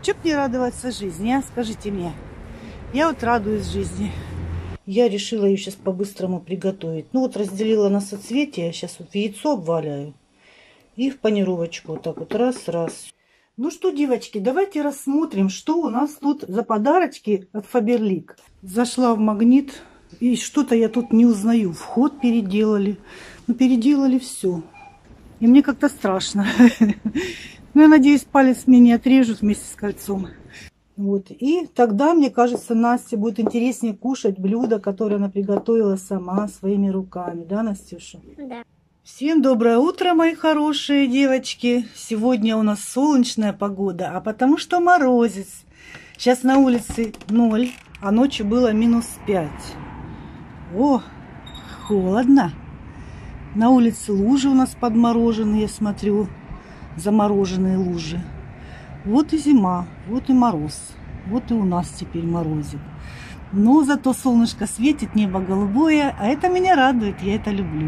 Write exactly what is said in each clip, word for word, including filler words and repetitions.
Чё б не радоваться жизни, а? Скажите мне. Я вот радуюсь жизни. Я решила ее сейчас по-быстрому приготовить. Ну вот разделила на соцветия. Сейчас вот яйцо обваляю. И в панировочку вот так вот раз-раз. Ну что, девочки, давайте рассмотрим, что у нас тут за подарочки от Faberlic. Зашла в Магнит. И что-то я тут не узнаю. Вход переделали. Ну переделали все. И мне как-то страшно. Ну, я надеюсь, палец мне не отрежут вместе с кольцом. Вот. И тогда, мне кажется, Насте будет интереснее кушать блюдо, которое она приготовила сама своими руками. Да, Настюша? Да. Всем доброе утро, мои хорошие девочки. Сегодня у нас солнечная погода, а потому что морозец. Сейчас на улице ноль, а ночью было минус пять. О, холодно. На улице лужи у нас подмороженные, я смотрю. Замороженные лужи. Вот и зима, вот и мороз. Вот и у нас теперь морозит. Но зато солнышко светит, небо голубое, а это меня радует, я это люблю.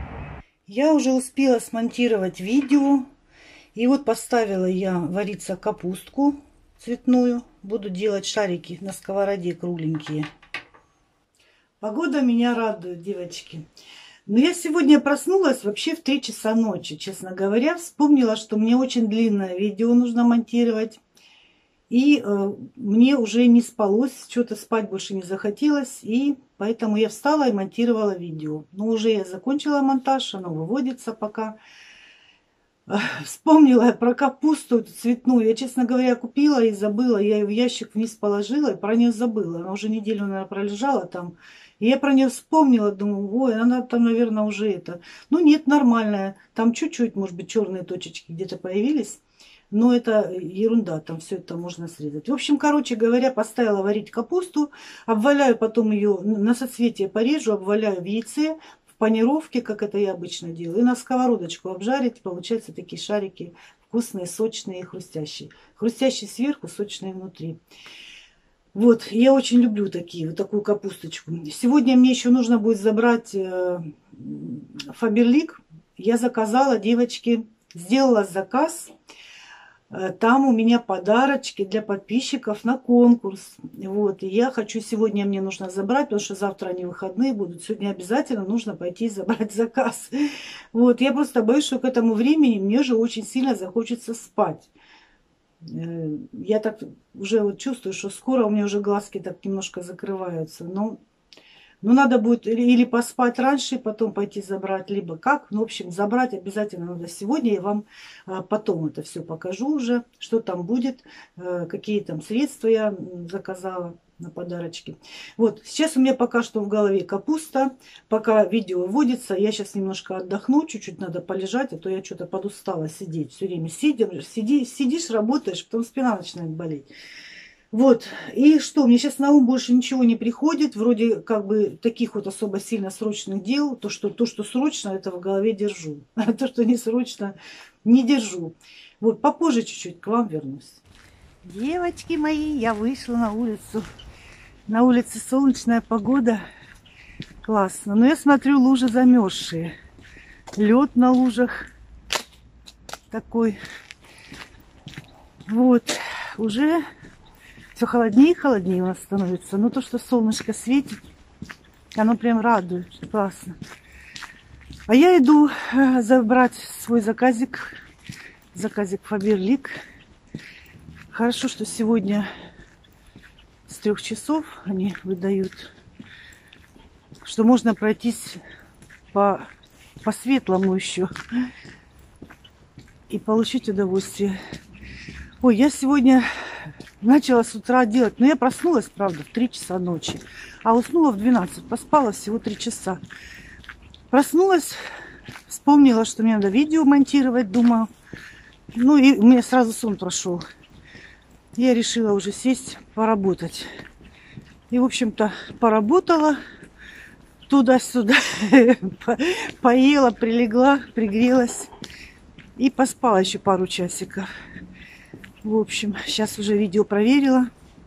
Я уже успела смонтировать видео. И вот поставила я вариться капустку цветную. Буду делать шарики на сковороде кругленькие. Погода меня радует, девочки. Но я сегодня проснулась вообще в три часа ночи, честно говоря. Вспомнила, что мне очень длинное видео нужно монтировать. И э, мне уже не спалось, что-то спать больше не захотелось. И поэтому я встала и монтировала видео. Но уже я закончила монтаж, оно выводится пока. Вспомнила я про капусту цветную. Я, честно говоря, купила и забыла. Я ее в ящик вниз положила и про нее забыла. Она уже неделю, наверное, пролежала там. И я про нее вспомнила, думаю, ой, она там, наверное, уже это. Ну нет, нормальная. Там чуть-чуть, может быть, черные точечки где-то появились. Но это ерунда, там все это можно срезать. В общем, короче говоря, поставила варить капусту. Обваляю потом ее, на соцветие порежу, обваляю в яйце, в панировке, как это я обычно делаю. И на сковородочку обжарить, получаются такие шарики вкусные, сочные и хрустящие. Хрустящие сверху, сочные внутри. Вот, я очень люблю такие, вот такую капусточку. Сегодня мне еще нужно будет забрать э, Faberlic. Я заказала, девочки, сделала заказ. Э, там у меня подарочки для подписчиков на конкурс. Вот, и я хочу, сегодня мне нужно забрать, потому что завтра они выходные будут. Сегодня обязательно нужно пойти забрать заказ. Вот, я просто боюсь, что к этому времени мне же очень сильно захочется спать. Я так уже вот чувствую, что скоро у меня уже глазки так немножко закрываются. Но, но надо будет или, или поспать раньше, потом пойти забрать, либо как. Ну, в общем, забрать обязательно надо сегодня. Я вам а, потом это все покажу уже, что там будет, а, какие там средства я заказала на подарочки. Вот, сейчас у меня пока что в голове капуста. Пока видео вводится, я сейчас немножко отдохну, чуть-чуть надо полежать, а то я что-то подустала сидеть. Все время сидим, сиди, сидишь, работаешь, потом спина начинает болеть. Вот, и что, мне сейчас на ум больше ничего не приходит, вроде как бы таких вот особо сильно срочных дел. То, что, то, что срочно, это в голове держу, а то, что не срочно, не держу. Вот, попозже чуть-чуть к вам вернусь. Девочки мои, я вышла на улицу. На улице солнечная погода. Классно. Но я смотрю, лужи замерзшие. Лед на лужах такой. Вот. Уже все холоднее и холоднее у нас становится. Но то, что солнышко светит, оно прям радует. Классно. А я иду забрать свой заказик. Заказик Faberlic. Хорошо, что сегодня с трех часов они выдают, что можно пройтись по, по светлому еще и получить удовольствие. Ой, я сегодня начала с утра делать, но я проснулась, правда, в три часа ночи, а уснула в двенадцать, поспала всего три часа. Проснулась, вспомнила, что мне надо видео монтировать, думаю, ну и у меня сразу сон прошел. Я решила уже сесть, поработать. И, в общем-то, поработала туда-сюда, поела, прилегла, пригрелась и поспала еще пару часиков. В общем, сейчас уже видео проверила.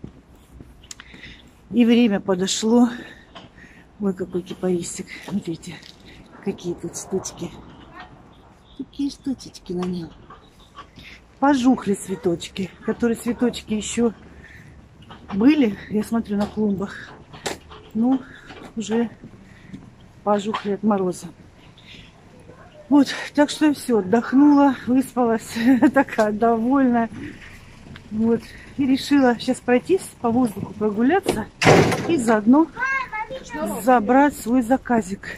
И время подошло. Ой, какой кипарисик. Смотрите, какие тут штучки. Такие штучечки на нем. пожухли цветочки, которые цветочки еще были, я смотрю на клумбах, ну, уже пожухли от мороза. Вот, так что все, отдохнула, выспалась, такая довольная. Вот, и решила сейчас пройтись по воздуху, прогуляться и заодно забрать свой заказик.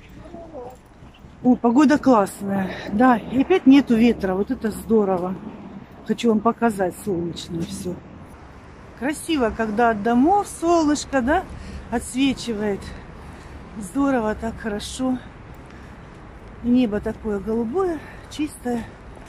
О, погода классная, да, и опять нету ветра, вот это здорово. Хочу вам показать солнечное все. Красиво, когда от домов солнышко, да, отсвечивает. Здорово, так хорошо. Небо такое голубое, чистое.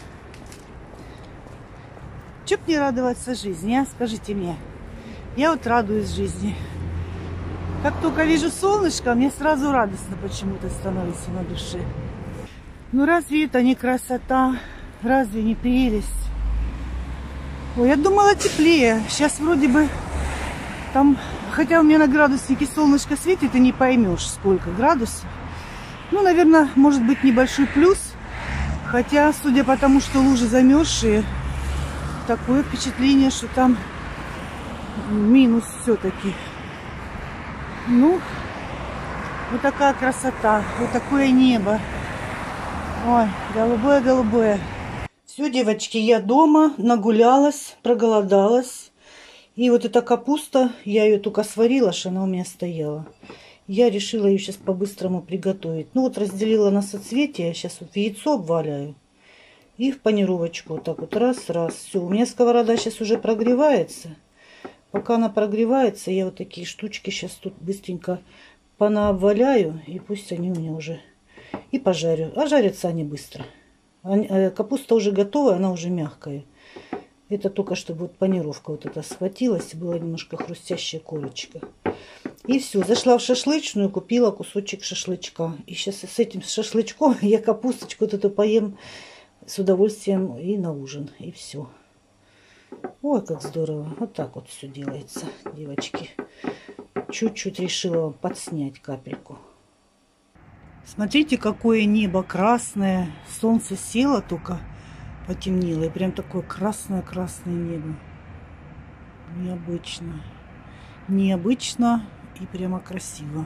Чё б не радоваться жизни, а? Скажите мне. Я вот радуюсь жизни. Как только вижу солнышко, мне сразу радостно почему-то становится на душе. Ну разве это не красота? Разве не прелесть? Ой, я думала теплее. Сейчас вроде бы там, хотя у меня на градуснике солнышко светит, и не поймешь, сколько градусов. Ну, наверное, может быть небольшой плюс. Хотя, судя по тому, что лужи замерзшие, такое впечатление, что там минус все-таки. Ну, вот такая красота, вот такое небо. Ой, голубое-голубое. Все, девочки, я дома, нагулялась, проголодалась. И вот эта капуста, я ее только сварила, что она у меня стояла. Я решила ее сейчас по-быстрому приготовить. Ну вот разделила на соцветия, сейчас вот яйцо обваляю. И в панировочку вот так вот раз-раз. Все, у меня сковорода сейчас уже прогревается. Пока она прогревается, я вот такие штучки сейчас тут быстренько понаобваляю. И пусть они у меня уже и пожарю. А жарятся они быстро. Капуста уже готовая, она уже мягкая. Это только чтобы вот панировка вот эта схватилась, была немножко хрустящая корочка. И все, зашла в шашлычную, купила кусочек шашлычка. И сейчас с этим шашлычком я капусточку вот эту поем с удовольствием и на ужин. И все. Ой, как здорово. Вот так вот все делается, девочки. Чуть-чуть решила подснять капельку. Смотрите, какое небо красное. Солнце село только, потемнело. И прям такое красное-красное небо. Необычно. Необычно и прямо красиво.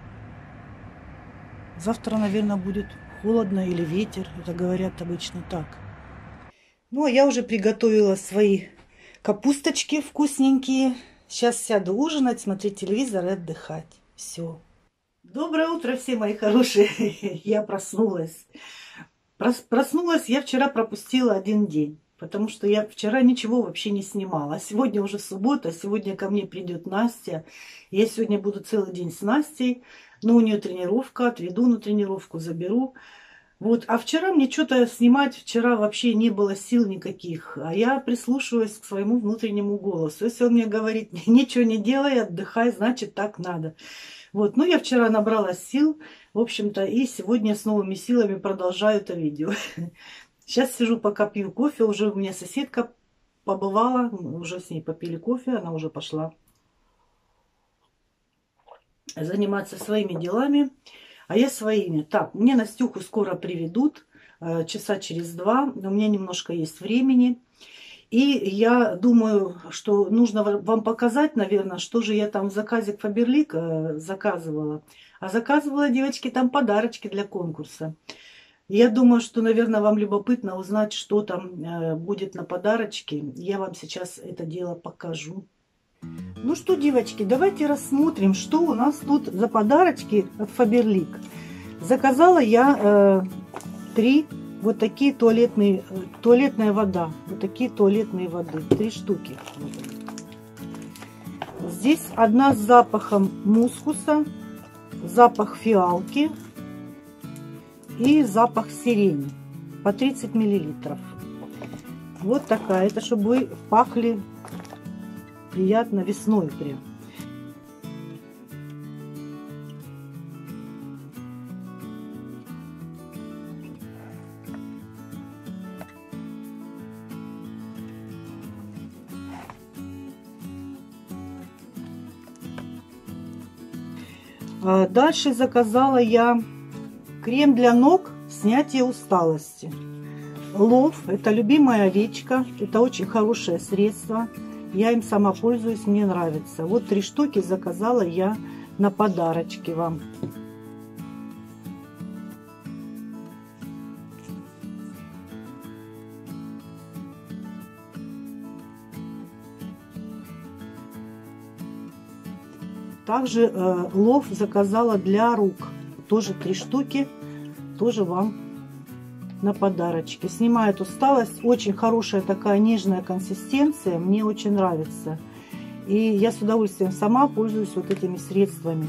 Завтра, наверное, будет холодно или ветер. Это говорят обычно так. Ну, а я уже приготовила свои капусточки вкусненькие. Сейчас сяду ужинать, смотреть телевизор и отдыхать. Все. Доброе утро, все мои хорошие. Я проснулась. Проснулась я вчера, пропустила один день. Потому что я вчера ничего вообще не снимала. А сегодня уже суббота, сегодня ко мне придет Настя. Я сегодня буду целый день с Настей. Но у нее тренировка, отведу на тренировку, заберу. Вот. А вчера мне что-то снимать, вчера вообще не было сил никаких. А я прислушиваюсь к своему внутреннему голосу. Если он мне говорит, ничего не делай, отдыхай, значит так надо. Вот. Ну, я вчера набрала сил, в общем-то, и сегодня с новыми силами продолжаю это видео. Сейчас сижу, пока пью кофе. Уже у меня соседка побывала, уже с ней попили кофе, она уже пошла заниматься своими делами, а я своими. Так, мне Настюху скоро приведут, часа через два, у меня немножко есть времени. И я думаю, что нужно вам показать, наверное, что же я там в заказе Фаберлик заказывала. А заказывала, девочки, там подарочки для конкурса. Я думаю, что, наверное, вам любопытно узнать, что там будет на подарочке. Я вам сейчас это дело покажу. Ну что, девочки, давайте рассмотрим, что у нас тут за подарочки от Фаберлик. Заказала я э, три вот такие туалетные, туалетная вода. Вот такие туалетные воды. Три штуки. Здесь одна с запахом мускуса, запах фиалки и запах сирени. По тридцать миллилитров. Вот такая. Это чтобы вы пахли приятно весной прям. Дальше заказала я крем для ног, снятие усталости. Лов – это любимая овечка, это очень хорошее средство. Я им сама пользуюсь, мне нравится. Вот три штуки заказала я на подарочки вам. Также э, лов заказала для рук. Тоже три штуки. Тоже вам на подарочки. Снимает усталость. Очень хорошая такая нежная консистенция. Мне очень нравится. И я с удовольствием сама пользуюсь вот этими средствами.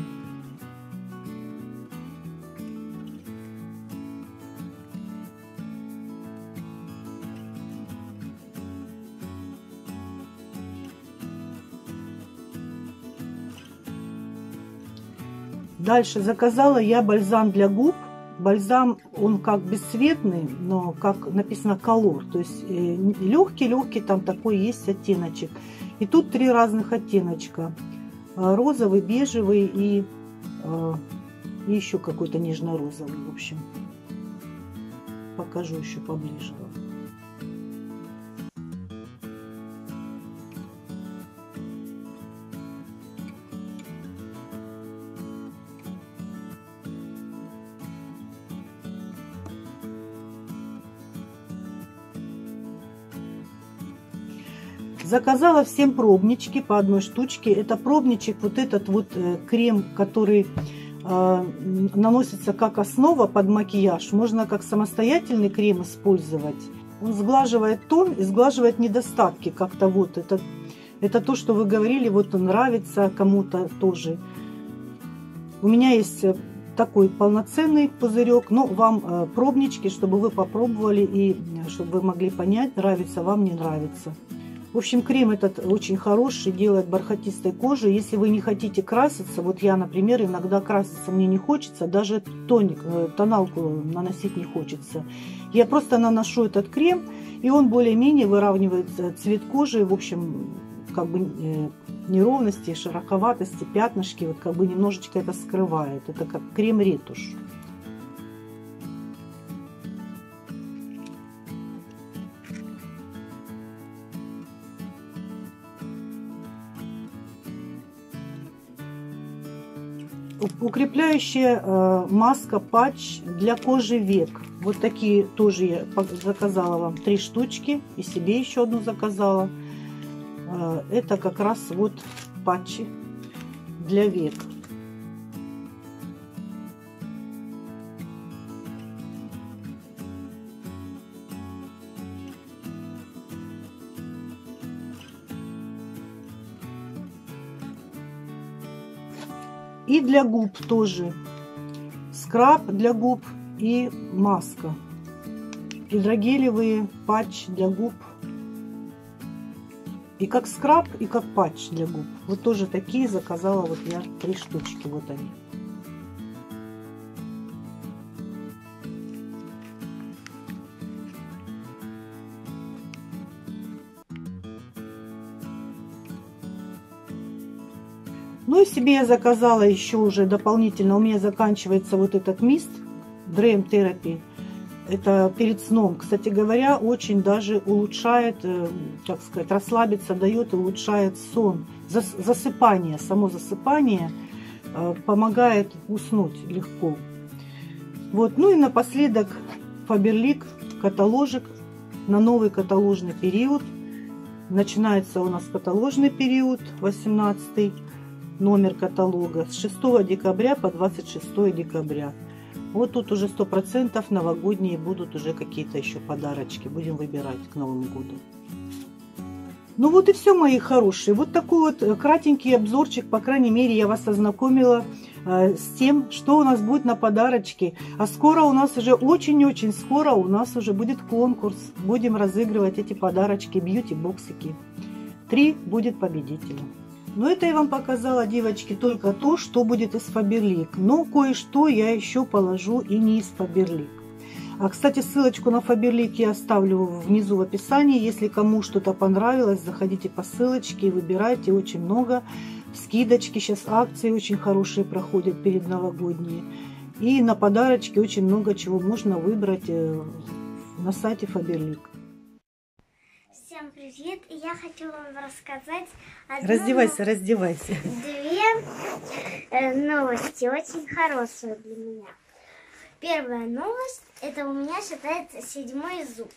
Дальше заказала я бальзам для губ. Бальзам, он как бесцветный, но как написано колор. То есть легкий-легкий там такой есть оттеночек. И тут три разных оттеночка. Розовый, бежевый и, и еще какой-то нежно-розовый. В общем, покажу еще поближе. Заказала всем пробнички по одной штучке. Это пробничек, вот этот вот э, крем, который э, наносится как основа под макияж. Можно как самостоятельный крем использовать. Он сглаживает тон и сглаживает недостатки. Как-то вот это, это то, что вы говорили, вот он нравится кому-то тоже. У меня есть такой полноценный пузырек, но вам э, пробнички, чтобы вы попробовали и чтобы вы могли понять, нравится вам, не нравится. В общем, крем этот очень хороший, делает бархатистой кожей. Если вы не хотите краситься, вот я, например, иногда краситься мне не хочется, даже тоник, тоналку наносить не хочется. Я просто наношу этот крем, и он более-менее выравнивает цвет кожи, в общем, как бы неровности, широковатости, пятнышки, вот как бы немножечко это скрывает. Это как крем-ретушь. Укрепляющая э, маска патч для кожи век. Вот такие тоже я заказала вам три штучки. И себе еще одну заказала. Э, это как раз вот патчи для век. И для губ тоже скраб для губ и маска. Гидрогелевые патч для губ. И как скраб, и как патч для губ. Вот тоже такие заказала вот я три штучки. Вот они. Ну и себе я заказала еще уже дополнительно. У меня заканчивается вот этот мист Dream Therapy. Это перед сном. Кстати говоря, очень даже улучшает, как сказать, расслабиться дает и улучшает сон. Засыпание, само засыпание помогает уснуть легко. Вот. Ну и напоследок Faberlic каталожик на новый каталожный период. Начинается у нас каталожный период, восемнадцатый. Номер каталога с шестого декабря по двадцать шестое декабря. Вот тут уже сто процентов новогодние будут уже какие-то еще подарочки. Будем выбирать к Новому году. Ну вот и все, мои хорошие. Вот такой вот кратенький обзорчик. По крайней мере, я вас ознакомила э, с тем, что у нас будет на подарочки. А скоро у нас уже, очень-очень скоро у нас уже будет конкурс. Будем разыгрывать эти подарочки, бьюти-боксики. Три будет победителя. Но это я вам показала, девочки, только то, что будет из Faberlic. Но кое-что я еще положу и не из Faberlic. А, кстати, ссылочку на Faberlic я оставлю внизу в описании. Если кому что-то понравилось, заходите по ссылочке и выбирайте. Очень много. Скидочки, сейчас акции очень хорошие проходят перед новогодние. И на подарочки очень много чего можно выбрать на сайте Faberlic. Всем привет! И я хочу вам рассказать одну, Раздевайся, раздевайся. Две э, новости, очень хорошие для меня. Первая новость, это у меня считается седьмой зуб.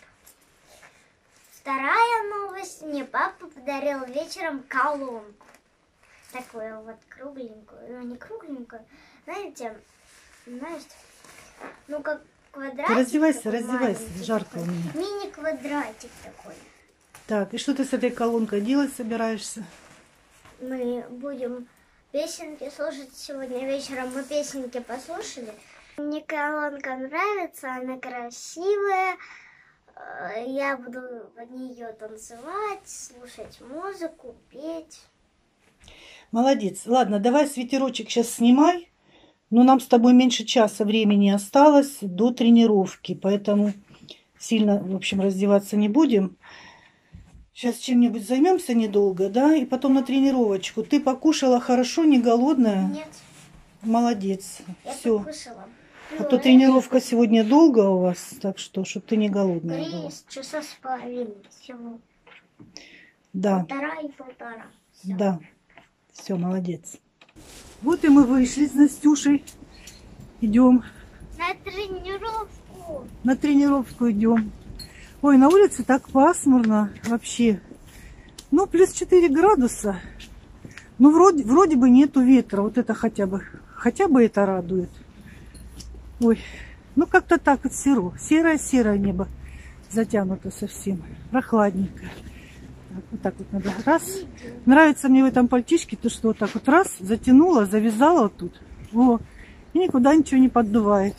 Вторая новость, мне папа подарил вечером колонку. Такую вот кругленькую, ну не кругленькую, знаете, знаете, ну как квадратик. Ты раздевайся, такой раздевайся, маленький, жарко такой, у меня. Мини-квадратик такой. Так, и что ты с этой колонкой делать собираешься? Мы будем песенки слушать сегодня вечером. Мы песенки послушали. Мне колонка нравится, она красивая. Я буду под нее танцевать, слушать музыку, петь. Молодец. Ладно, давай свитерочек сейчас снимай. Но нам с тобой меньше часа времени осталось до тренировки. Поэтому сильно, в общем, раздеваться не будем. Сейчас чем-нибудь займемся недолго, да? И потом на тренировочку. Ты покушала хорошо, не голодная? Нет. Молодец. Я Все. покушала. А то тренировка сегодня долго у вас, так что, чтобы ты не голодная Три была. часа с половиной всего. Да. Полтора и полтора. Всё. Да. Все, молодец. Вот и мы вышли с Настюшей. Идем. На тренировку. На тренировку идем. Ой, на улице так пасмурно вообще. Ну, плюс четыре градуса. Ну, вроде, вроде бы нету ветра. Вот это хотя бы, хотя бы это радует. Ой, ну как-то так вот серо. Серое-серое небо затянуто совсем. Прохладненько. Так, вот так вот надо. Раз. Нравится мне в этом пальтишке, то что вот так вот раз, затянула, завязала вот тут. Во. И никуда ничего не поддувает.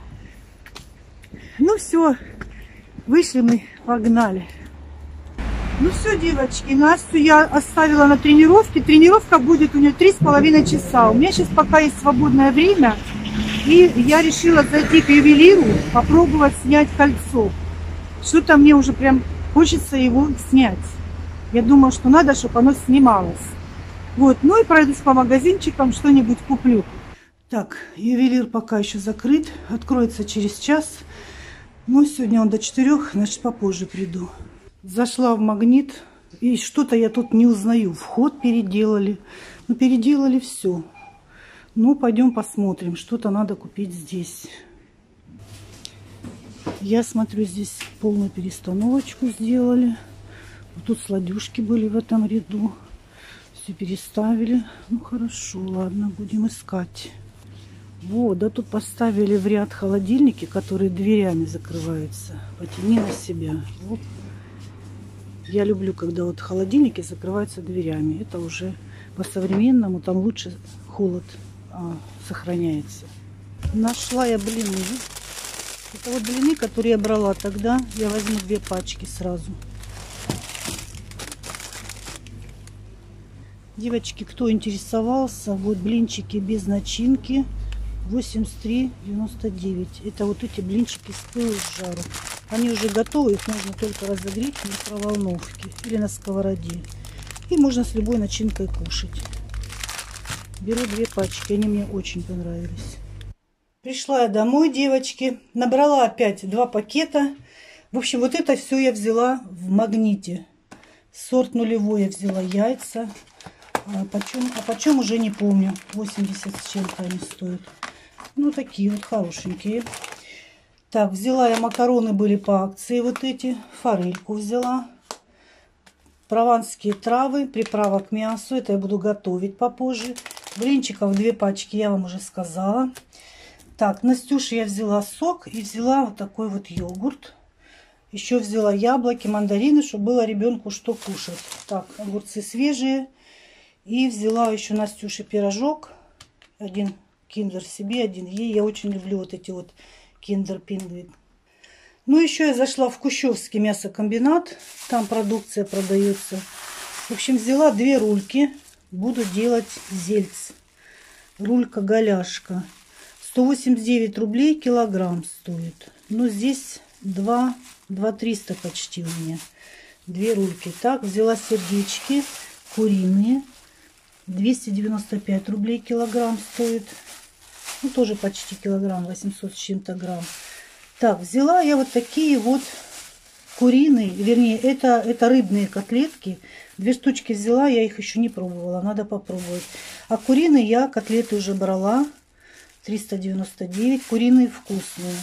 Ну все. Вышли мы, погнали. Ну все, девочки, Настю я оставила на тренировке. Тренировка будет у нее три с половиной часа. У меня сейчас пока есть свободное время. И я решила зайти к ювелиру, попробовать снять кольцо. Что-то мне уже прям хочется его снять. Я думаю, что надо, чтобы оно снималось. Вот, ну и пройдусь по магазинчикам, что-нибудь куплю. Так, ювелир пока еще закрыт. Откроется через час. Ну, сегодня он до четырех, значит, попозже приду. Зашла в Магнит. И что-то я тут не узнаю. Вход переделали. Ну, переделали все. Ну, пойдем посмотрим. Что-то надо купить здесь. Я смотрю, здесь полную перестановочку сделали. Вот тут сладюшки были в этом ряду. Все переставили. Ну, хорошо, ладно, будем искать. Вот, да тут поставили в ряд холодильники, которые дверями закрываются. Потяни на себя. Оп. Я люблю, когда вот холодильники закрываются дверями. Это уже по-современному, там лучше холод а, сохраняется. Нашла я блины. Это вот блины, которые я брала тогда. Я возьму две пачки сразу. Девочки, кто интересовался, вот блинчики без начинки. восемьдесят три девяносто девять. Это вот эти блинчики с пылу с жару. Они уже готовы, их нужно только разогреть в микроволновке или на сковороде. И можно с любой начинкой кушать. Беру две пачки, они мне очень понравились. Пришла я домой, девочки. Набрала опять два пакета. В общем, вот это все я взяла в Магните. Сорт нулевой я взяла яйца. А почем, а почем уже не помню. восемьдесят с чем-то они стоят. Ну, такие вот хорошенькие. Так, взяла я макароны, были по акции вот эти. Форельку взяла. Прованские травы, приправа к мясу. Это я буду готовить попозже. Блинчиков две пачки, я вам уже сказала. Так, Настюше я взяла сок и взяла вот такой вот йогурт. Еще взяла яблоки, мандарины, чтобы было ребенку что кушать. Так, огурцы свежие. И взяла еще Настюше пирожок. Один киндер себе, один ей. Я очень люблю вот эти вот киндер пингвин. Ну, еще я зашла в Кущевский мясокомбинат. Там продукция продается. В общем, взяла две рульки. Буду делать зельц. Рулька-голяшка. сто восемьдесят девять рублей килограмм стоит. Но здесь два триста почти у меня. Две рульки. Так, взяла сердечки куриные. двести девяносто пять рублей килограмм стоит. Ну, тоже почти килограмм, восемьсот с чем-то грамм. Так, взяла я вот такие вот куриные, вернее, это, это рыбные котлетки. Две штучки взяла, я их еще не пробовала, надо попробовать. А куриные я котлеты уже брала. триста девяносто девять, куриные вкусные.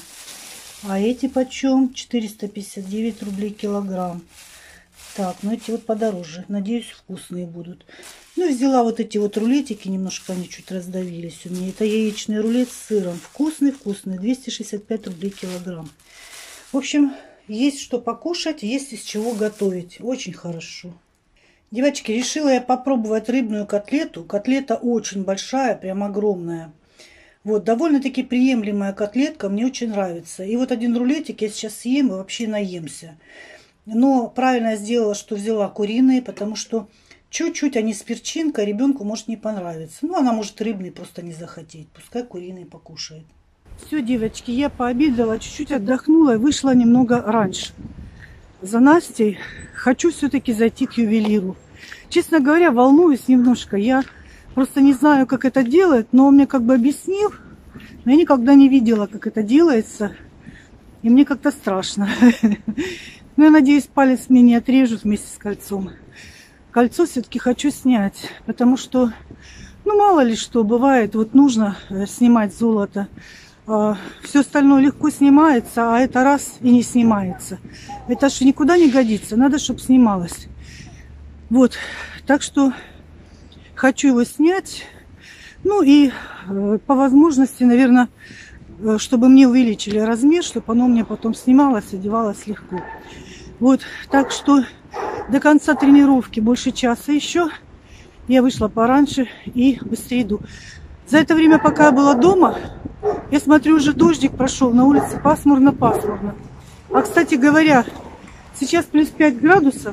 А эти почем? четыреста пятьдесят девять рублей килограмм. Так, ну эти вот подороже. Надеюсь, вкусные будут. Ну и взяла вот эти вот рулетики, немножко они чуть раздавились у меня. Это яичный рулет с сыром. Вкусный, вкусный. двести шестьдесят пять рублей килограмм. В общем, есть что покушать, есть из чего готовить. Очень хорошо. Девочки, решила я попробовать рыбную котлету. Котлета очень большая, прям огромная. Вот, довольно-таки приемлемая котлетка, мне очень нравится. И вот один рулетик я сейчас съем и вообще наемся. Но правильно я сделала, что взяла куриные, потому что чуть-чуть они с перчинкой, ребенку может не понравиться. Ну, она может рыбный просто не захотеть. Пускай куриные покушает. Все, девочки, я пообедала, чуть-чуть отдохнула и вышла немного раньше. За Настей хочу все-таки зайти к ювелиру. Честно говоря, волнуюсь немножко. Я просто не знаю, как это делать, но он мне как бы объяснил. Но я никогда не видела, как это делается. И мне как-то страшно. Но я надеюсь, палец мне не отрежут вместе с кольцом. Кольцо все-таки хочу снять, потому что, ну, мало ли что бывает, вот нужно снимать золото. Все остальное легко снимается, а это раз и не снимается. Это же никуда не годится, надо, чтобы снималось. Вот, так что хочу его снять. Ну и по возможности, наверное, чтобы мне увеличили размер, чтобы оно мне потом снималось, одевалось легко. Вот, так что до конца тренировки больше часа еще. Я вышла пораньше и быстрее иду. За это время, пока я была дома, я смотрю, уже дождик прошел, на улице пасмурно-пасмурно. А, кстати говоря, сейчас плюс пять градусов,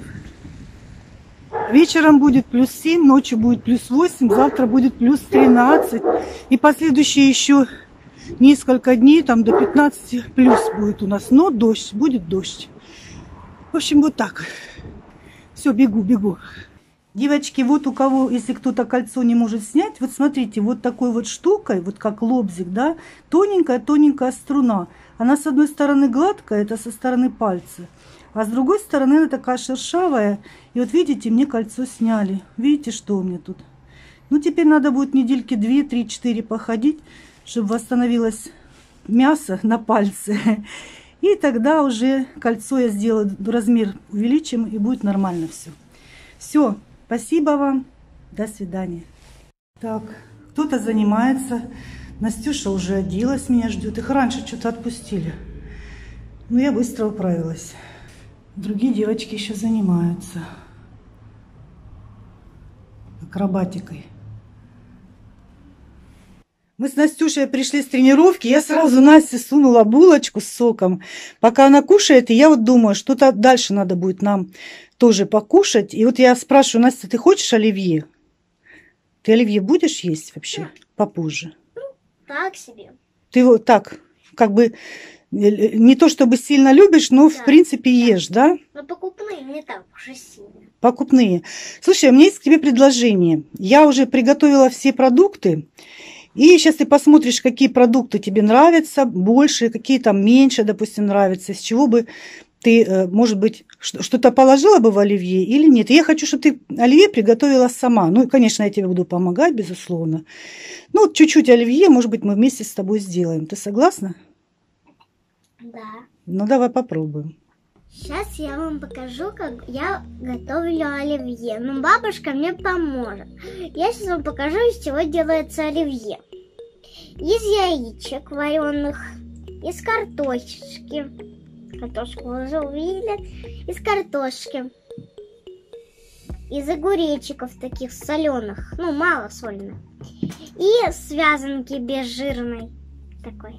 вечером будет плюс семь, ночью будет плюс восемь, завтра будет плюс тринадцать. И последующие еще несколько дней, там до пятнадцати плюс будет у нас. Но дождь, будет дождь. В общем, вот так. Все, бегу, бегу. Девочки, вот у кого, если кто-то кольцо не может снять, вот смотрите, вот такой вот штукой, вот как лобзик, да, тоненькая-тоненькая струна. Она с одной стороны гладкая, это со стороны пальца, а с другой стороны она такая шершавая. И вот видите, мне кольцо сняли. Видите, что у меня тут? Ну, теперь надо будет недельки две, три, четыре походить, чтобы восстановилось мясо на пальце. И тогда уже кольцо я сделаю, размер увеличим, и будет нормально все. Все, спасибо вам, до свидания. Так, кто-то занимается. Настюша уже оделась, меня ждет. Их раньше что-то отпустили. Но я быстро управилась. Другие девочки еще занимаются акробатикой. Мы с Настюшей пришли с тренировки, я сразу Насте сунула булочку с соком. Пока она кушает, и я вот думаю, что-то дальше надо будет нам тоже покушать. И вот я спрашиваю, Настя, ты хочешь оливье? Ты оливье будешь есть вообще попозже? Ну, так себе. Ты вот так, как бы, не то чтобы сильно любишь, но да, в принципе ешь, да? Но покупные не так уж и сильно. Покупные. Слушай, у меня есть к тебе предложение. Я уже приготовила все продукты. И сейчас ты посмотришь, какие продукты тебе нравятся больше, какие там меньше, допустим, нравятся. Из чего бы ты, может быть, что-то положила бы в оливье или нет. И я хочу, чтобы ты оливье приготовила сама. Ну, конечно, я тебе буду помогать, безусловно. Ну, чуть-чуть оливье, может быть, мы вместе с тобой сделаем. Ты согласна? Да. Ну, давай попробуем. Сейчас я вам покажу, как я готовлю оливье. Ну, бабушка мне поможет. Я сейчас вам покажу, из чего делается оливье. Из яичек вареных, из картошечки. Картошку вы уже увидели. Из картошки. Из огуречиков таких соленых. Ну, мало сольных. И связанки безжирной. Такой.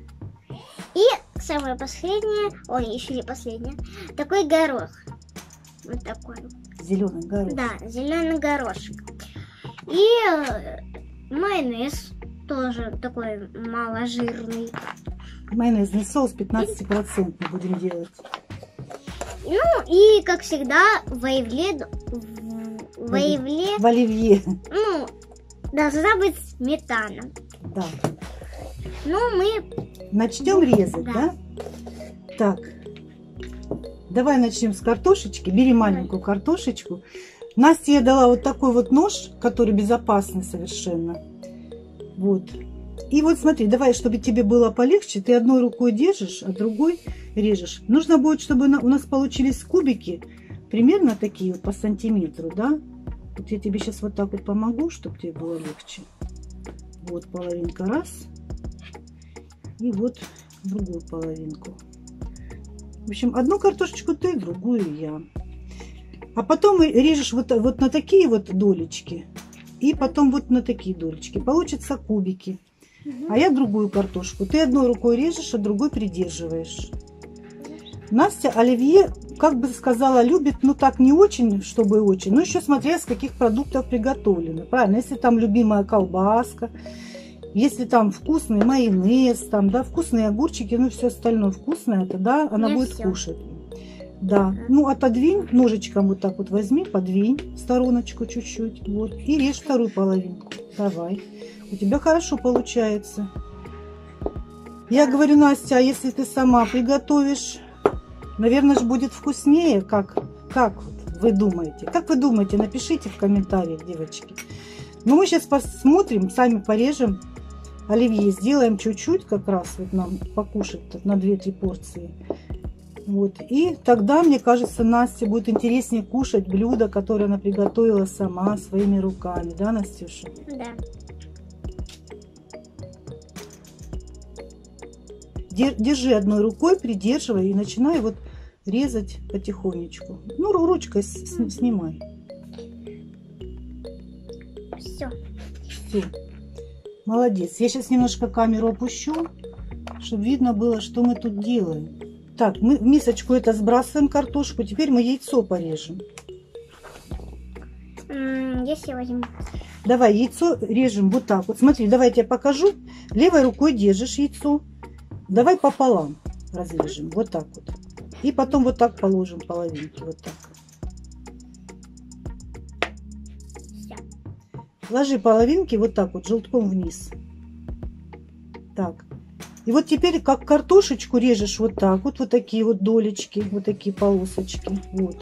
И самое последнее, ой, еще не последнее, такой горох. Вот такой. Зеленый горошек. Да, зеленый горошек. И майонез тоже такой маложирный. Майонезный соус пятнадцать процентов будем делать. Ну и, как всегда, в оливье, в оливье, в оливье. Ну, должна быть сметана. Да. Ну, мы начнем резать, да? да? Так, давай начнем с картошечки. Бери маленькую картошечку. Настя я дала вот такой вот нож, который безопасный совершенно. Вот. И вот смотри, давай, чтобы тебе было полегче, ты одной рукой держишь, а другой режешь. Нужно будет, чтобы у нас получились кубики, примерно такие вот по сантиметру, да? Вот я тебе сейчас вот так вот помогу, чтобы тебе было легче. Вот половинка раз. И вот другую половинку. В общем, одну картошечку ты, другую я. А потом режешь вот, вот на такие вот долечки. И потом вот на такие долечки. Получатся кубики. А я другую картошку. Ты одной рукой режешь, а другой придерживаешь. Настя оливье, как бы сказала, любит, ну так не очень, чтобы очень. Но еще смотря с каких продуктов приготовлено. Правильно, если там любимая колбаска. Если там вкусный майонез, там, да, вкусные огурчики, ну все остальное вкусное, тогда она Не будет всё. кушать. Да, ну отодвинь, ножичком вот так вот возьми, подвинь в стороночку чуть-чуть, вот, и режь вторую половинку. Давай, у тебя хорошо получается. Я говорю, Настя, а если ты сама приготовишь, наверное же будет вкуснее, как, как вот вы думаете? Как вы думаете, напишите в комментариях, девочки. Но мы сейчас посмотрим, сами порежем оливье, сделаем чуть-чуть как раз вот нам покушать на две-три порции. Вот. И тогда, мне кажется, Насте будет интереснее кушать блюдо, которое она приготовила сама своими руками. Да, Настюша? Да. Держи одной рукой, придерживай и начинай вот резать потихонечку. Ну, ручкой снимай. Все. Все. Молодец. Я сейчас немножко камеру опущу, чтобы видно было, что мы тут делаем. Так, мы в мисочку это сбрасываем картошку. Теперь мы яйцо порежем. Если возьму. Давай, яйцо режем вот так вот. Смотри, давай я тебе покажу. Левой рукой держишь яйцо. Давай пополам разрежем. Вот так вот. И потом вот так положим половинки. Вот так. Все. Ложи половинки вот так вот, желтком вниз. Так. И вот теперь как картошечку режешь вот так вот. Вот такие вот долечки. Вот такие полосочки. Вот.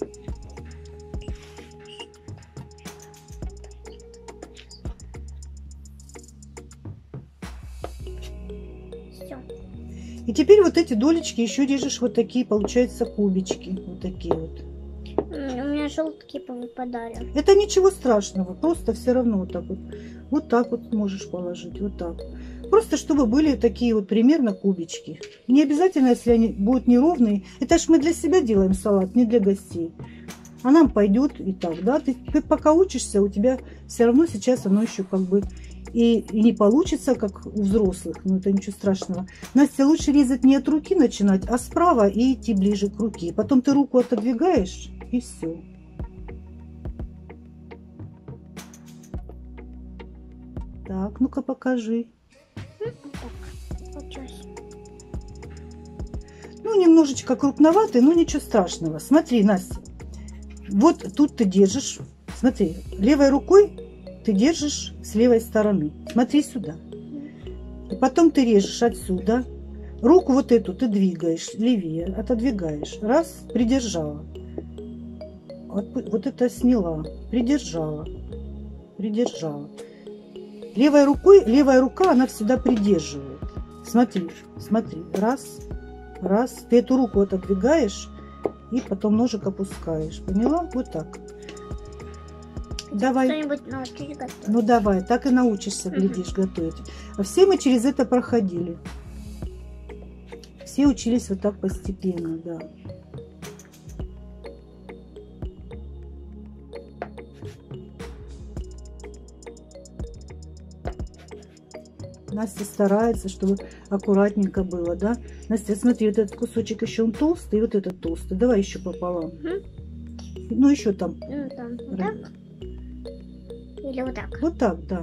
И теперь вот эти долечки еще режешь вот такие, получается, кубички. Вот такие вот. У меня желтки повыпадали. Это ничего страшного. Просто все равно вот так вот. Вот так вот можешь положить. Вот так. Просто чтобы были такие вот примерно кубички. Не обязательно, если они будут неровные. Это ж мы для себя делаем салат, не для гостей. А нам пойдет и так, да. Ты, ты пока учишься, у тебя все равно сейчас оно еще как бы... И, и не получится, как у взрослых. Но это ничего страшного. Настя, лучше резать не от руки начинать, а справа и идти ближе к руке. Потом ты руку отодвигаешь, и все. Так, ну-ка покажи. Ну, немножечко крупноватый, но ничего страшного. Смотри, Настя. Вот тут ты держишь. Смотри, левой рукой ты держишь с левой стороны. Смотри сюда. И потом ты режешь отсюда. Руку вот эту ты двигаешь левее, отодвигаешь. Раз, придержала. Вот это сняла. Придержала. Придержала. Левой рукой, левая рука, она всегда придерживает. Смотри, смотри. Раз, раз. Ты эту руку отодвигаешь и потом ножик опускаешь. Поняла? Вот так. Давай. Что-нибудь научись готовить. Ну давай, так и научишься, глядишь, угу. готовить. А все мы через это проходили. Все учились вот так постепенно, да. Настя старается, чтобы аккуратненько было, да? Настя, смотри, вот этот кусочек еще он толстый, и вот этот толстый. Давай еще пополам. Угу. Ну еще там. Ну, там вот так. Или вот так? Вот так, да.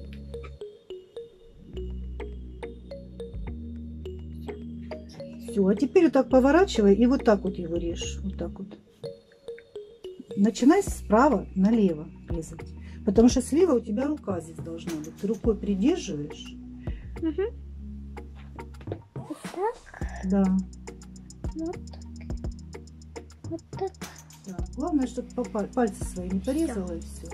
Все, а теперь вот так поворачивай и вот так вот его режь. Вот так вот. Начинай справа налево резать. Потому что слева у тебя рука здесь должна быть. Ты рукой придерживаешь. Угу. Вот так? Да. Вот так. Вот так. Да. Главное, чтобы пальцы свои не порезала, и все.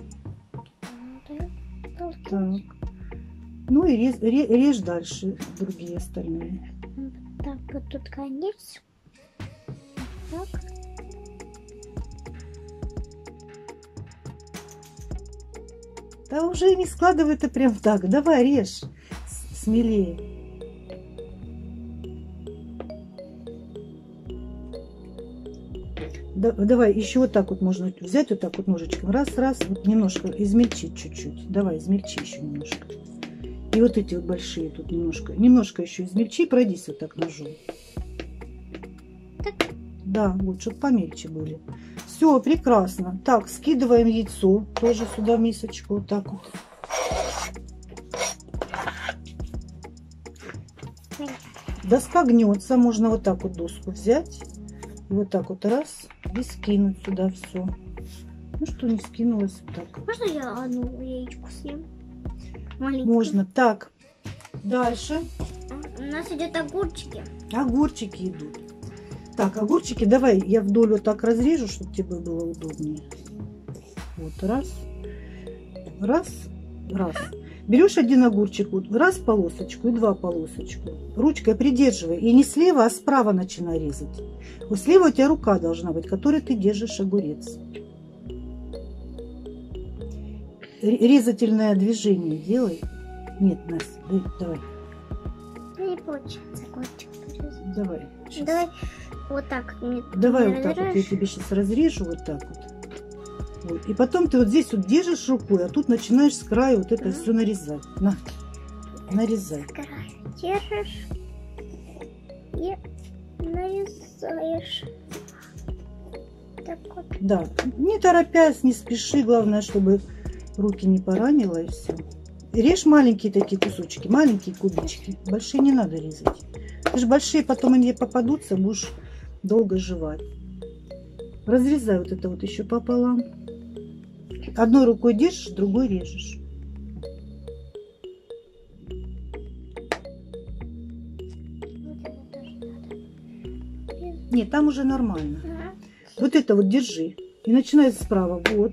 Так. Ну и режь, режь дальше другие остальные. Так, вот тут конец. Так. Да уже не складывай это прям так. Давай режь смелее. Да, давай еще вот так вот можно взять, вот так вот ножичком. Раз, раз, вот немножко измельчить чуть-чуть. Давай, измельчи еще немножко. И вот эти вот большие тут немножко. Немножко еще измельчи, пройдись вот так ножом. Так. Да, вот, чтобы помельче были. Все, прекрасно. Так, скидываем яйцо тоже сюда в мисочку. Вот так вот. Доска гнется. Можно вот так вот доску взять. И вот так вот раз. И скинуть сюда все. Ну что, не скинулось вот так. Можно я одну яичку съем? Маленькую. Можно. Так, дальше. У нас идет огурчики. Огурчики идут. Так, огурчики давай я вдоль вот так разрежу, чтобы тебе было удобнее. Вот, раз. Раз. Раз. Берешь один огурчик, вот, раз полосочку и два полосочку. Ручкой придерживай. И не слева, а справа начинай резать. Вот слева у тебя рука должна быть, которой ты держишь огурец. Резательное движение делай. Нет, Настя, давай. Не получается огурчик порезать. Давай. Сейчас. Давай вот так. Давай вот так вот. Я тебе сейчас разрежу вот так вот. Вот. И потом ты вот здесь вот держишь рукой, а тут начинаешь с края вот это все нарезать. На. Нарезай. С края держишь и нарезаешь. Так вот. Да. Не торопясь, не спеши. Главное, чтобы руки не поранило, и все. Режь маленькие такие кусочки, маленькие кубички. Большие не надо резать. Ты же большие, потом они попадутся, будешь долго жевать. Разрезай вот это вот еще пополам. Одной рукой держишь, другой режешь. Нет, там уже нормально. Ага. Вот это вот держи. И начинай справа. Вот.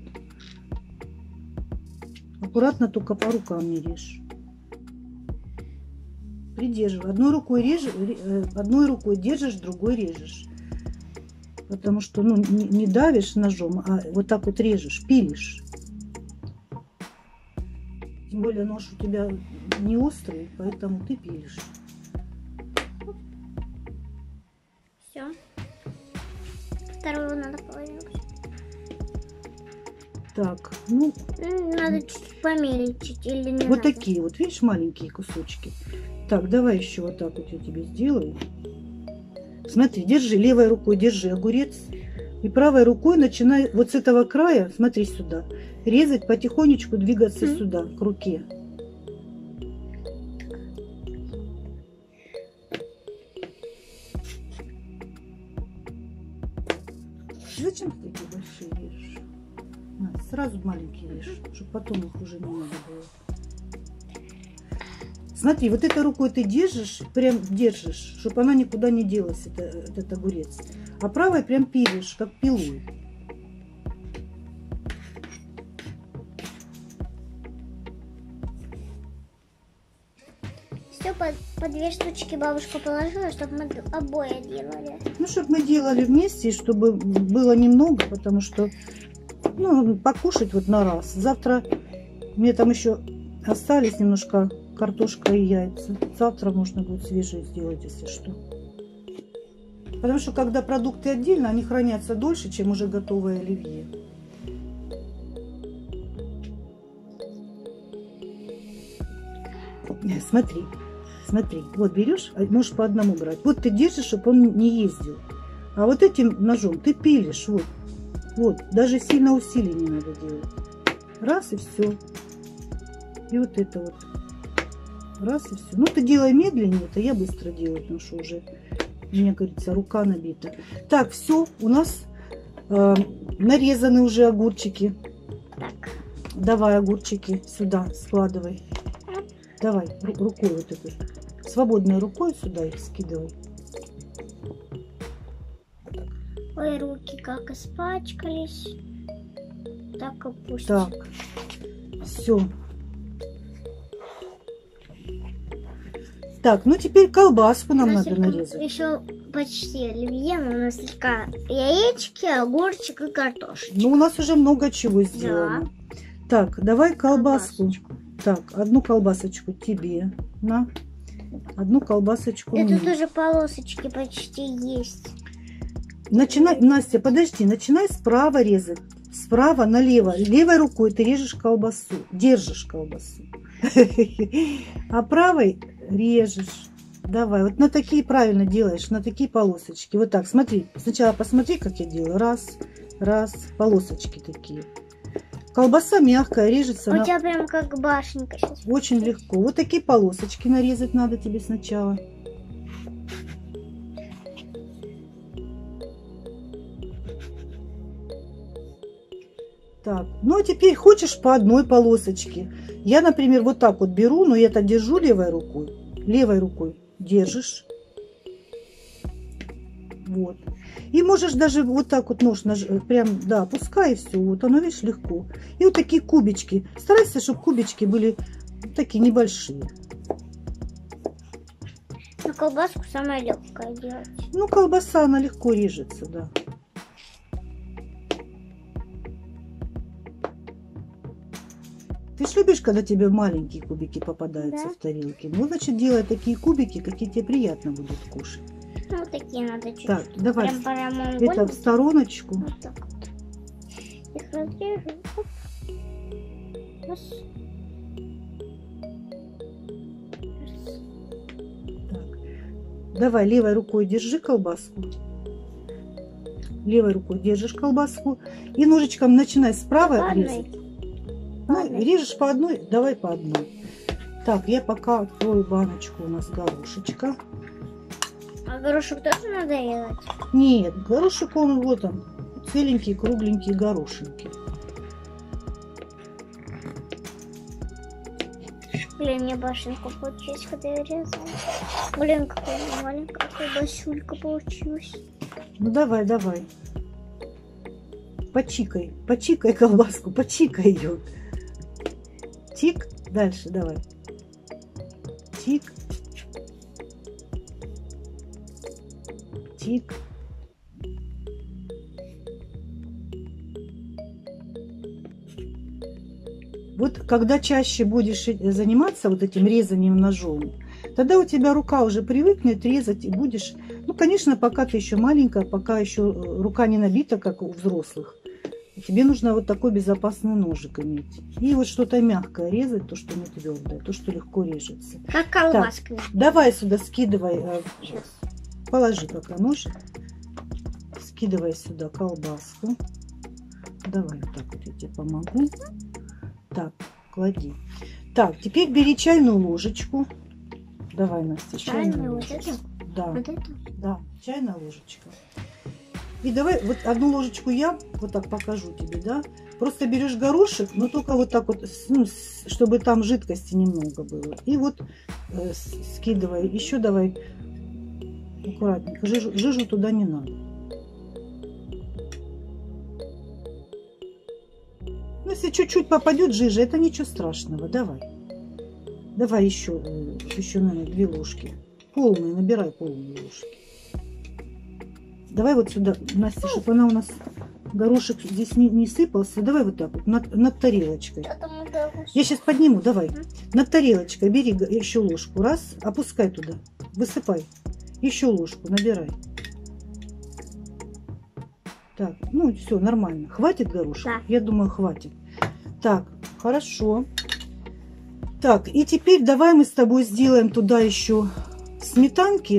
Аккуратно только по рукам не режь. Придерживай. Одной рукой режешь, одной рукой держишь, другой режешь. Потому что ну, не, не давишь ножом, а вот так вот режешь, пилишь. Тем более нож у тебя не острый, поэтому ты пилишь. Все. Вторую надо половину. Так, ну... Надо чуть помельчить или не Вот надо? такие вот, видишь, маленькие кусочки. Так, давай еще вот так вот я тебе сделаю. Смотри, держи, левой рукой держи огурец. И правой рукой начинай вот с этого края, смотри сюда, резать, потихонечку двигаться mm-hmm. сюда, к руке. Зачем ты такие большие режешь? На, сразу маленькие режь, чтобы потом их уже не надо было. Смотри, вот этой рукой ты держишь, прям держишь, чтобы она никуда не делась, это, этот огурец. А правой прям пилишь, как пилой. Все по, по две штучки бабушка положила, чтобы мы обои делали. Ну, чтобы мы делали вместе, и чтобы было немного, потому что, ну, покушать вот на раз. Завтра мне там еще остались немножко картошка и яйца. Завтра можно будет свежие сделать, если что. Потому что когда продукты отдельно, они хранятся дольше, чем уже готовое оливье. Смотри, смотри. Вот берешь, можешь по одному брать. Вот ты держишь, чтобы он не ездил. А вот этим ножом ты пилишь. Вот. Вот. Даже сильно усилий не надо делать. Раз и все. И вот это вот. Раз и все. Ну, ты делай медленнее, это я быстро делаю, потому что уже, мне говорится, рука набита. Так, все, у нас э, нарезаны уже огурчики. Так. Давай огурчики сюда складывай. Давай, рукой вот эту. Свободной рукой сюда их скидывай. Ой, руки как испачкались. Так и пусть. Так, все. Так, ну теперь колбаску нам надо нарезать. Еще почти оливье, но у нас слегка яички, огурчик и картошечка. Ну, у нас уже много чего сделано. Да. Так, давай колбаску. Колбасочку. Так, одну колбасочку тебе. На. Одну колбасочку Это мне. тоже полосочки почти есть. Начинай, Настя, подожди, начинай справа резать. Справа налево. Левой рукой ты режешь колбасу. Держишь колбасу. А правой режешь. Давай, вот на такие правильно делаешь, на такие полосочки. Вот так, смотри. Сначала посмотри, как я делаю. Раз, раз, полосочки такие. Колбаса мягкая, режется. У на... тебя прям как башенка сейчас. Очень легко. Вот такие полосочки нарезать надо тебе сначала. Так, ну а теперь хочешь по одной полосочке. Я, например, вот так вот беру, но я это держу левой рукой. Левой рукой держишь. Вот. И можешь даже вот так вот нож наж... прям, да, опускай, и все. Вот оно, видишь, легко. И вот такие кубички. Старайся, чтобы кубички были такие небольшие. На колбаску самое легкое делать. Ну, колбаса, она легко режется, да. Ты ж любишь, когда тебе маленькие кубики попадаются, да, в тарелке? Ну, значит, делай такие кубики, какие тебе приятно будут кушать. Ну, вот такие надо чуть-чуть. Так, давай прям это в стороночку. Вот так вот. Их разрежу. Оп. Раз. Раз. Так. Давай левой рукой держи колбаску. Левой рукой держишь колбаску. И ножичком начинай справа резать. Ну, режешь по одной, давай по одной. Так, я пока открою баночку, у нас горошечка. А горошек тоже надо резать? Нет, горошек он вот он, целенькие, кругленькие горошинки. Блин, мне башенку получилось, когда я резала. Блин, какая маленькая колбасюлька получилась. Ну давай, давай. Почикай, почикай колбаску, почикай ее. Тик, дальше давай. Тик. Тик. Вот когда чаще будешь заниматься вот этим резанием ножом, тогда у тебя рука уже привыкнет резать и будешь... Ну, конечно, пока ты еще маленькая, пока еще рука не набита, как у взрослых. Тебе нужно вот такой безопасный ножик иметь. И вот что-то мягкое резать, то, что не твердое, то, что легко режется. Как колбаска. Так, давай сюда скидывай. Сейчас. Положи пока нож. Скидывай сюда колбаску. Давай вот так вот я тебе помогу. Так, клади. Так, теперь бери чайную ложечку. Давай, Настя, чайную, чайную ложечку. Вот да, вот это? Да, чайная ложечка. И давай вот одну ложечку я вот так покажу тебе, да. Просто берешь горошек, но только вот так вот, ну, чтобы там жидкости немного было. И вот э, скидывай. Еще давай аккуратненько. Жижу, жижу туда не надо. Ну, если чуть-чуть попадет жижа, это ничего страшного. Давай. Давай еще, еще, наверное, две ложки. Полные, набирай полные ложки. Давай вот сюда, Настя, чтобы она у нас горошек здесь не, не сыпался. Давай вот так вот, над, над тарелочкой. Я сейчас подниму, давай. Над тарелочкой бери еще ложку. Раз, опускай туда. Высыпай. Еще ложку, набирай. Так, ну все, нормально. Хватит горошек? Да. Я думаю, хватит. Так, хорошо. Так, и теперь давай мы с тобой сделаем туда еще сметанки.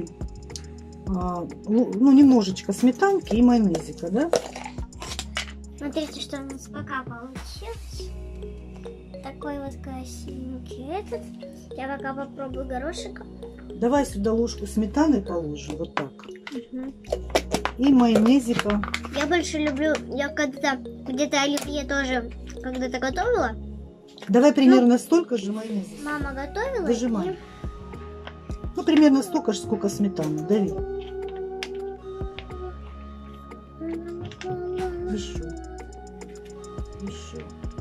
Ну, немножечко сметанки и майонезика, да? Смотрите, что у нас пока получилось. Такой вот красивенький этот. Я пока попробую горошек. Давай сюда ложку сметаны положим, вот так. Угу. И майонезика. Я больше люблю, я когда-то где-то оливье тоже когда-то готовила. Давай примерно ну, столько же майонеза. Мама готовила. Выжимай. И... Ну, примерно столько же, сколько сметаны. Дави. Еще. Еще.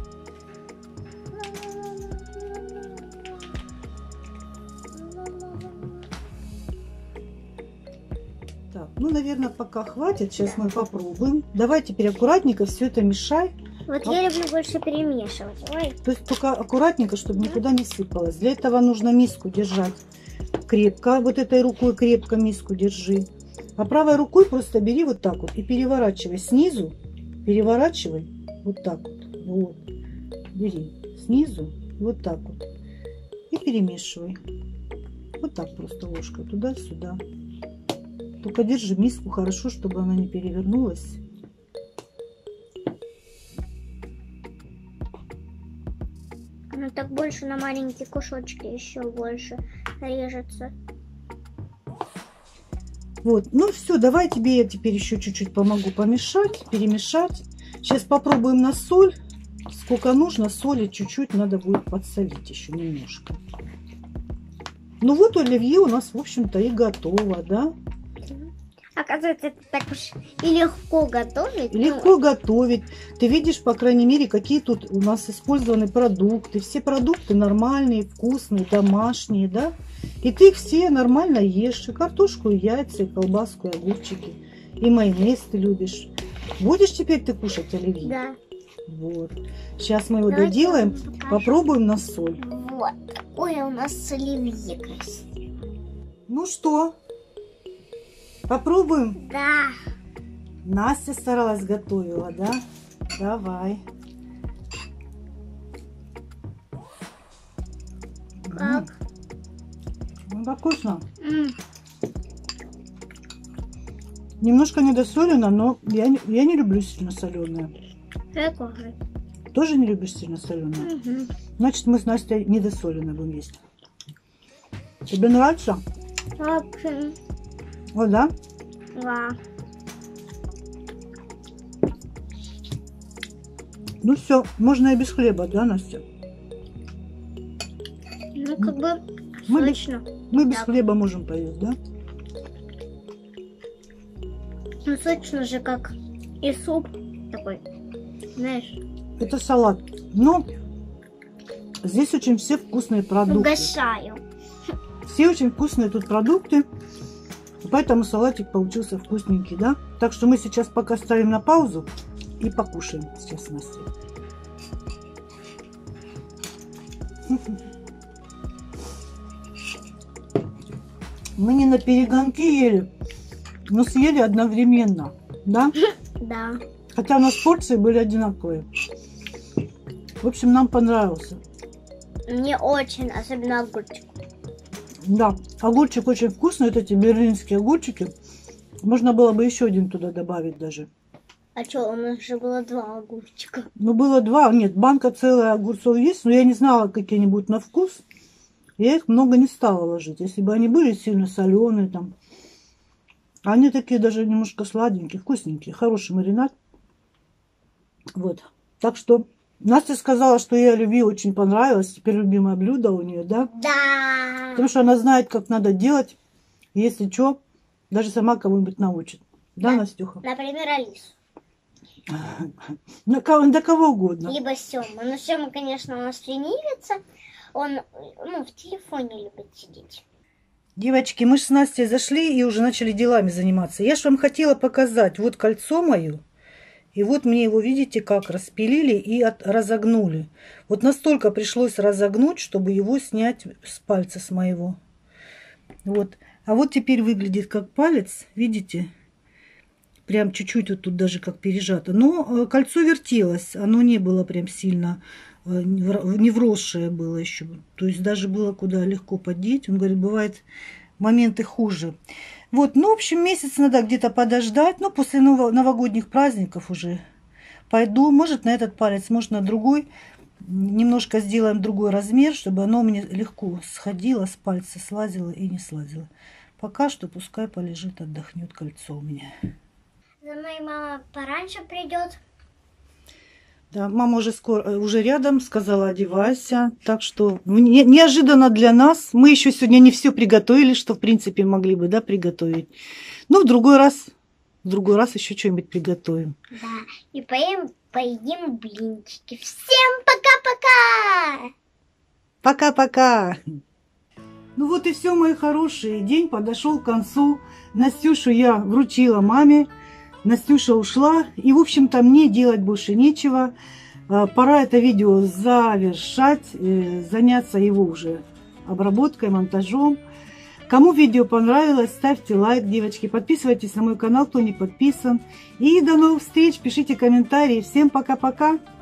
Так, ну, наверное, пока хватит. Сейчас мы попробуем. Давай теперь аккуратненько все это мешай. Вот я люблю больше перемешивать. Ой. То есть только аккуратненько, чтобы никуда не сыпалось. Для этого нужно миску держать крепко. Вот этой рукой крепко миску держи. А правой рукой просто бери вот так вот и переворачивай снизу. Переворачивай вот так вот. Вот. Бери снизу вот так вот. И перемешивай. Вот так просто ложкой туда-сюда. Только держи миску хорошо, чтобы она не перевернулась. Ну так больше на маленькие кусочки еще больше режется. Вот, ну все, давай тебе я теперь еще чуть-чуть помогу помешать, перемешать. Сейчас попробуем на соль. Сколько нужно соли, чуть-чуть надо будет подсолить еще немножко. Ну вот оливье у нас, в общем-то, и готово, да? Оказывается, это так уж и легко готовить. Легко ну... готовить. Ты видишь, по крайней мере, какие тут у нас использованы продукты. Все продукты нормальные, вкусные, домашние, да? И ты их все нормально ешь. И картошку, и яйца, и колбаску, и огурчики. И майонез ты любишь. Будешь теперь ты кушать оливье? Да. Вот. Сейчас мы его Давайте доделаем. Попробуем на соль. Вот. Ой, у нас оливье красивое. Ну что? Попробуем? Да. Настя старалась, готовила, да? Давай. Как? Ну, так вкусно. М. Немножко недосолено, но я, не- я не люблю сильно соленое. Прикольно. Тоже не любишь сильно соленое? Угу. Значит, мы с Настей недосоленное будем есть. Тебе нравится? Вообще. Вот, да? Да. Ну все, можно и без хлеба, да, Настя? Ну, как бы Мы без- сочно. Мы без Да. хлеба можем поесть, да? Ну, сочно же, как и суп такой. Знаешь, Это салат. Но здесь очень все вкусные продукты. угощаю. Все очень вкусные тут продукты. Поэтому салатик получился вкусненький, да? Так что мы сейчас пока ставим на паузу и покушаем сейчас с Настей. Мы не на перегонки ели, но съели одновременно, да? Да. Хотя у нас порции были одинаковые. В общем, нам понравился. Мне очень, особенно огурчик. Да, огурчик очень вкусный. Вот эти берлинские огурчики. Можно было бы еще один туда добавить даже. А что, у нас же было два огурчика. Ну, было два. Нет, банка целая огурцов есть, но я не знала, какие они будут на вкус. Я их много не стала ложить. Если бы они были сильно соленые там. Они такие даже немножко сладенькие, вкусненькие. Хороший маринад. Вот. Так что Настя сказала, что ей оливье очень понравилось. Теперь любимое блюдо у нее, да? Да. Потому что она знает, как надо делать. Если что, даже сама кого-нибудь научит. Да, Да. Настюха? Например, Алису. На кого, до кого угодно. Либо Сёма. Но Сёма, конечно, у нас ленивится. Он, ну, в телефоне любит сидеть. Девочки, мы ж с Настей зашли и уже начали делами заниматься. Я ж вам хотела показать. Вот кольцо мое. И вот мне его, видите, как распилили и от, разогнули. Вот настолько пришлось разогнуть, чтобы его снять с пальца с моего. Вот. А вот теперь выглядит как палец. Видите? Прям чуть-чуть вот тут даже как пережато. Но э, кольцо вертелось. Оно не было прям сильно, э, не вросшее было еще. То есть даже было куда легко поддеть. Он говорит, бывает моменты хуже. Вот, ну, в общем, месяц надо где-то подождать. Ну, после новогодних праздников уже пойду. Может, на этот палец, может, на другой. Немножко сделаем другой размер, чтобы оно мне легко сходило с пальца, слазило и не слазило. Пока что пускай полежит, отдохнет кольцо у меня. За мной мама пораньше придет. Да, мама уже скоро, уже рядом, сказала, одевайся. Так что не, неожиданно для нас. Мы еще сегодня не все приготовили, что в принципе могли бы, да, приготовить. Ну, в другой раз в другой раз еще что-нибудь приготовим. Да, и поем, поедим блинчики. Всем пока-пока! Пока-пока! Ну вот и все, мои хорошие. День подошел к концу. Настюшу я вручила маме. Настюша ушла. И, в общем-то, мне делать больше нечего. Пора это видео завершать, заняться его уже обработкой, монтажом. Кому видео понравилось, ставьте лайк, девочки. Подписывайтесь на мой канал, кто не подписан. И до новых встреч. Пишите комментарии. Всем пока-пока.